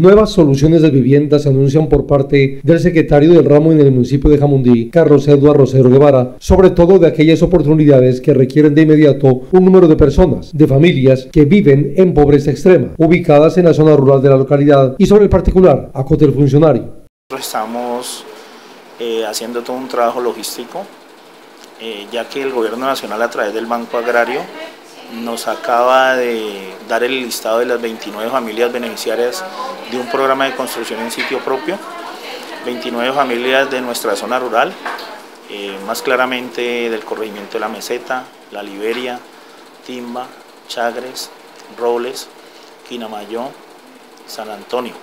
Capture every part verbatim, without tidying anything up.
Nuevas soluciones de vivienda se anuncian por parte del secretario del ramo en el municipio de Jamundí, Carlos Eduardo Rosero Guevara, sobre todo de aquellas oportunidades que requieren de inmediato un número de personas, de familias que viven en pobreza extrema, ubicadas en la zona rural de la localidad, y sobre el particular, acote el funcionario. Estamos eh, haciendo todo un trabajo logístico, eh, ya que el Gobierno Nacional a través del Banco Agrario nos acaba de dar el listado de las veintinueve familias beneficiarias de un programa de construcción en sitio propio, veintinueve familias de nuestra zona rural, eh, más claramente del corregimiento de La Meseta, La Liberia, Timba, Chagres, Robles, Quinamayo, San Antonio.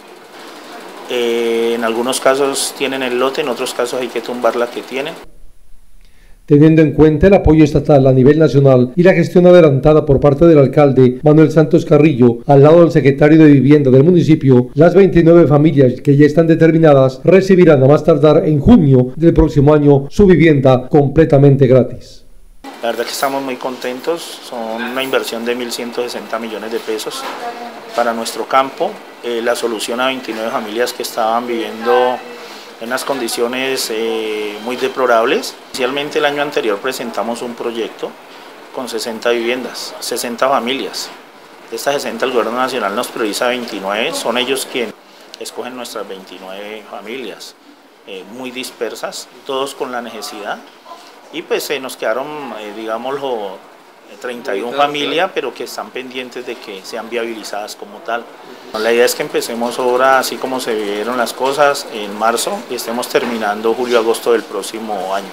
Eh, en algunos casos tienen el lote, en otros casos hay que tumbar la que tienen. Teniendo en cuenta el apoyo estatal a nivel nacional y la gestión adelantada por parte del alcalde Manuel Santos Carrillo, al lado del secretario de Vivienda del municipio, las veintinueve familias que ya están determinadas recibirán a más tardar en junio del próximo año su vivienda completamente gratis. La verdad que estamos muy contentos, son una inversión de mil ciento sesenta millones de pesos para nuestro campo, eh, la solución a veintinueve familias que estaban viviendo en unas condiciones eh, muy deplorables. Inicialmente el año anterior presentamos un proyecto con sesenta viviendas, sesenta familias. De estas sesenta el Gobierno Nacional nos prioriza veintinueve, son ellos quienes escogen nuestras veintinueve familias, eh, muy dispersas, todos con la necesidad. Y pues eh, nos quedaron, eh, digámoslo, treinta y una familias, pero que están pendientes de que sean viabilizadas como tal. La idea es que empecemos obra así como se vieron las cosas en marzo y estemos terminando julio-agosto del próximo año.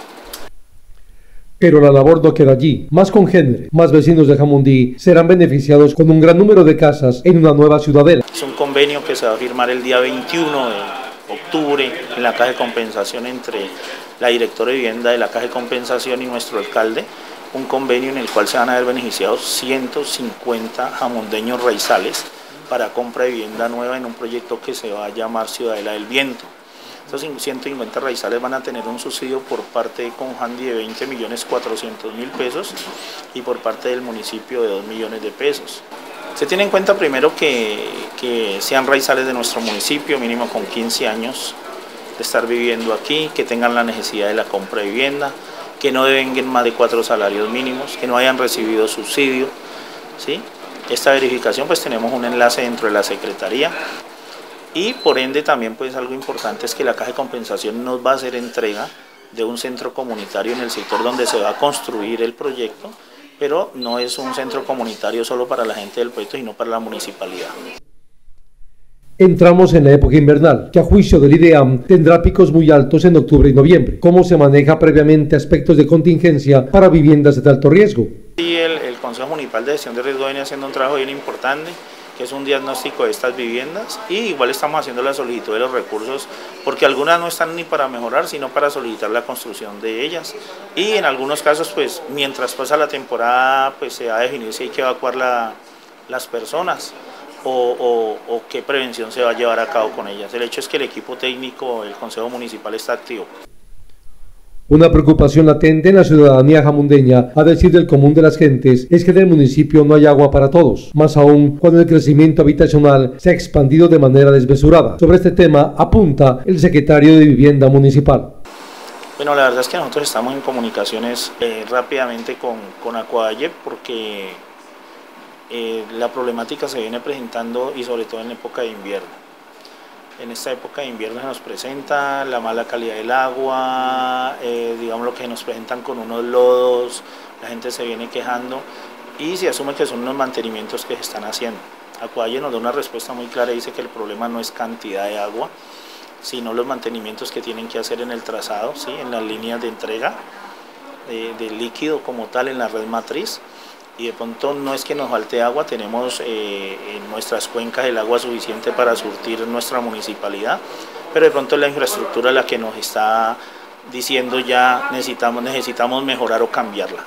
Pero la labor no queda allí. Más congéneres, más vecinos de Jamundí serán beneficiados con un gran número de casas en una nueva ciudadela. Es un convenio que se va a firmar el día veintiuno de octubre en la Caja de Compensación entre la directora de vivienda de la Caja de Compensación y nuestro alcalde, un convenio en el cual se van a ver beneficiados ciento cincuenta jamundeños raizales para compra de vivienda nueva en un proyecto que se va a llamar Ciudadela del Viento. Estos ciento cincuenta raizales van a tener un subsidio por parte de Conjandi de veinte millones cuatrocientos mil pesos y por parte del municipio de dos millones de pesos. Se tiene en cuenta primero que, que sean raizales de nuestro municipio, mínimo con quince años de estar viviendo aquí, que tengan la necesidad de la compra de vivienda, que no devenguen más de cuatro salarios mínimos, que no hayan recibido subsidio, ¿sí? Esta verificación pues tenemos un enlace dentro de la Secretaría y por ende también pues algo importante es que la Caja de Compensación nos va a hacer entrega de un centro comunitario en el sector donde se va a construir el proyecto, pero no es un centro comunitario solo para la gente del proyecto, sino para la municipalidad. Entramos en la época invernal, que a juicio del IDEAM tendrá picos muy altos en octubre y noviembre. ¿Cómo se maneja previamente aspectos de contingencia para viviendas de alto riesgo? Sí, el, el Consejo Municipal de Gestión de Riesgo viene haciendo un trabajo bien importante, que es un diagnóstico de estas viviendas, y igual estamos haciendo la solicitud de los recursos, porque algunas no están ni para mejorar, sino para solicitar la construcción de ellas. Y en algunos casos, pues mientras pasa la temporada, pues se va a definir si hay que evacuar la, las personas. O, o, o qué prevención se va a llevar a cabo con ellas. El hecho es que el equipo técnico del Consejo Municipal está activo. Una preocupación latente en la ciudadanía jamundeña, a decir del común de las gentes, es que en el municipio no hay agua para todos, más aún cuando el crecimiento habitacional se ha expandido de manera desmesurada. Sobre este tema apunta el secretario de Vivienda Municipal. Bueno, la verdad es que nosotros estamos en comunicaciones eh, rápidamente con, con Acuadaye porque Eh, la problemática se viene presentando y sobre todo en época de invierno. En esta época de invierno se nos presenta la mala calidad del agua, eh, digamos lo que nos presentan con unos lodos, la gente se viene quejando y se asume que son unos mantenimientos que se están haciendo. Acuadaye nos da una respuesta muy clara y dice que el problema no es cantidad de agua, sino los mantenimientos que tienen que hacer en el trazado, ¿sí? En las líneas de entrega de, de líquido como tal en la red matriz. Y de pronto no es que nos falte agua, tenemos eh, en nuestras cuencas el agua suficiente para surtir nuestra municipalidad, pero de pronto la infraestructura la que nos está diciendo ya necesitamos, necesitamos mejorar o cambiarla.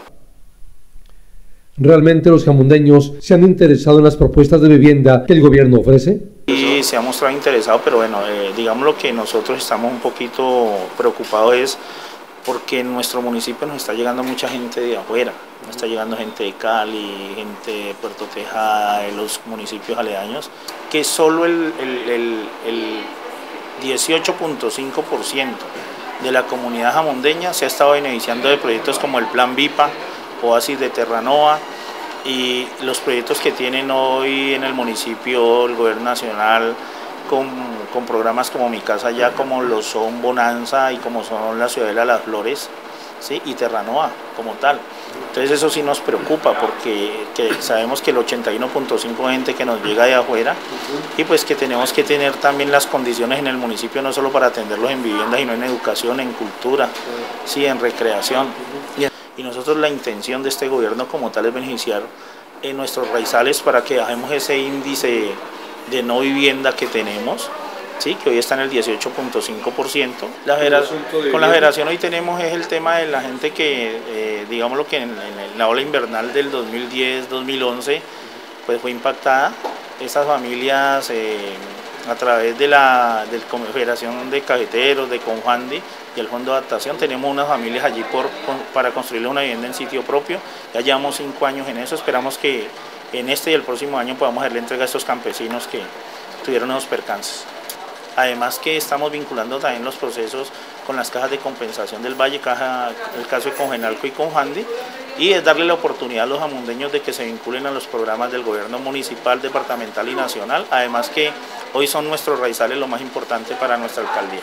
¿Realmente los jamundeños se han interesado en las propuestas de vivienda que el gobierno ofrece? Sí, se ha mostrado interesado, pero bueno, eh, digamos lo que nosotros estamos un poquito preocupados es porque en nuestro municipio nos está llegando mucha gente de afuera, nos está llegando gente de Cali, gente de Puerto Tejada, de los municipios aledaños, que solo el, el, el, el dieciocho punto cinco por ciento de la comunidad jamondeña se ha estado beneficiando de proyectos como el Plan Vipa, Oasis de Terranova, y los proyectos que tienen hoy en el municipio el gobierno nacional con, con programas como Mi Casa Ya, como lo son Bonanza y como son la Ciudadela de las Flores, ¿sí? Y Terranova como tal. Entonces eso sí nos preocupa porque que sabemos que el ochenta y uno punto cinco por ciento de gente que nos llega de afuera y pues que tenemos que tener también las condiciones en el municipio no solo para atenderlos en vivienda, sino en educación, en cultura, sí, en recreación. Y nosotros la intención de este gobierno como tal es beneficiar en nuestros raizales para que bajemos ese índice de no vivienda que tenemos, ¿sí? Que hoy está en el dieciocho punto cinco por ciento. La con la federación hoy tenemos es el tema de la gente que, eh, digamos lo que en, en la ola invernal del dos mil diez dos mil once, pues fue impactada. Esas familias eh, a través de la de Confederación de Cafeteros, de Confandi y el Fondo de Adaptación, tenemos unas familias allí por, para construirle una vivienda en sitio propio. Ya llevamos cinco años en eso, esperamos que en este y el próximo año podamos hacerle entrega a estos campesinos que tuvieron esos percances. Además que estamos vinculando también los procesos con las cajas de compensación del Valle, caja, el caso de Congenalco y Confandi, y es darle la oportunidad a los jamondeños de que se vinculen a los programas del gobierno municipal, departamental y nacional, además que hoy son nuestros raizales lo más importante para nuestra alcaldía.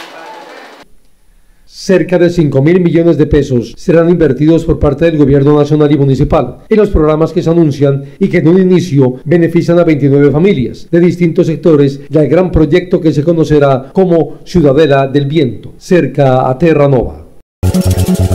Cerca de cinco mil millones de pesos serán invertidos por parte del gobierno nacional y municipal en los programas que se anuncian y que en un inicio benefician a veintinueve familias de distintos sectores del gran proyecto que se conocerá como Ciudadela del Viento, cerca a Terranova.